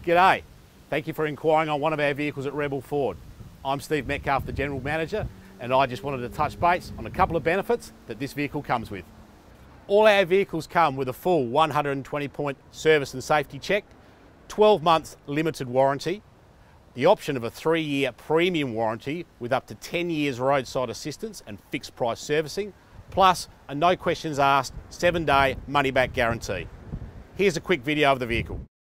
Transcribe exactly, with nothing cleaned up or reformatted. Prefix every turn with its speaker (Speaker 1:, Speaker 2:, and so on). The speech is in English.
Speaker 1: G'day, thank you for inquiring on one of our vehicles at Rebel Ford. I'm Steve Metcalf, the General Manager, and I just wanted to touch base on a couple of benefits that this vehicle comes with. All our vehicles come with a full one hundred twenty point service and safety check, twelve months limited warranty, the option of a three year premium warranty with up to ten years roadside assistance and fixed price servicing, plus a no questions asked seven day money back guarantee. Here's a quick video of the vehicle.